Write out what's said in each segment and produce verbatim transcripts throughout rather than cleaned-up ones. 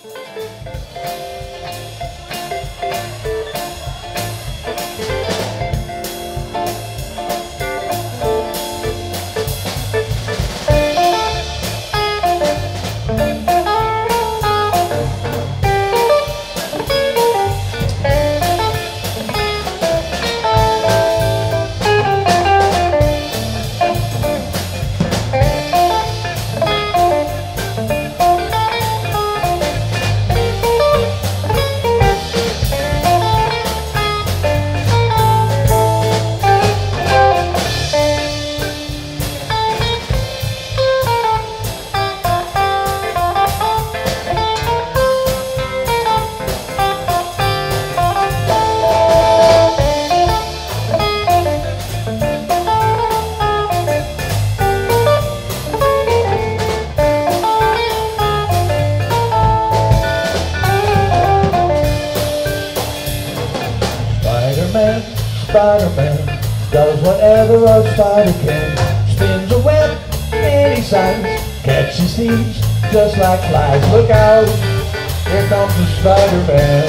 Spider-Man does whatever a spider can. Spins a web any size, catches thieves just like flies. Look out, here comes the Spider-Man.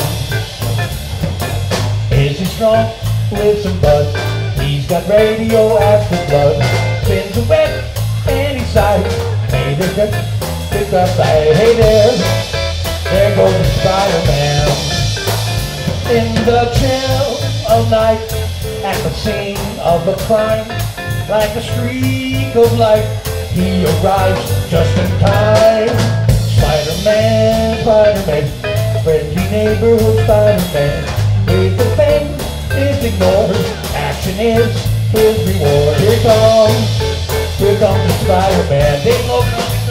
Is he strong? Listen, bud, he's got radioactive blood. Spins a web any size, made it get picked up by. Hey there, there goes the Spider-Man. In the chill of night, at the scene of a crime, like a streak of light, he arrives just in time. Spider-Man, Spider-Man, friendly neighborhood Spider-Man. If the fame is ignored, action is his reward. Here comes, here comes the Spider-Man. They look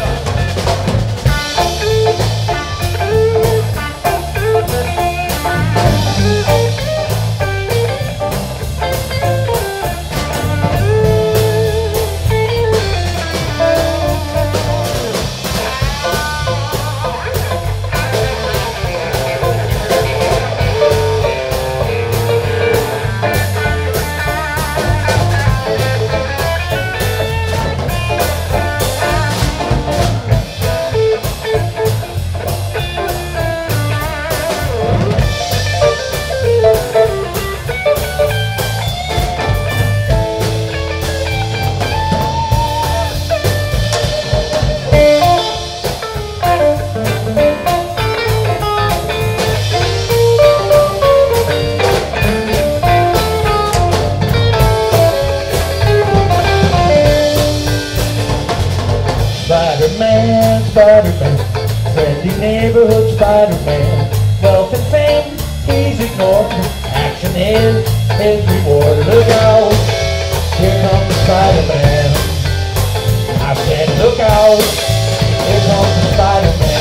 Spider-Man, Spider-Man, friendly neighborhood Spider-Man. Wealth and fame, he's ignored. Action is his reward. Look out, here comes the Spider-Man. I said, look out, here comes the Spider-Man.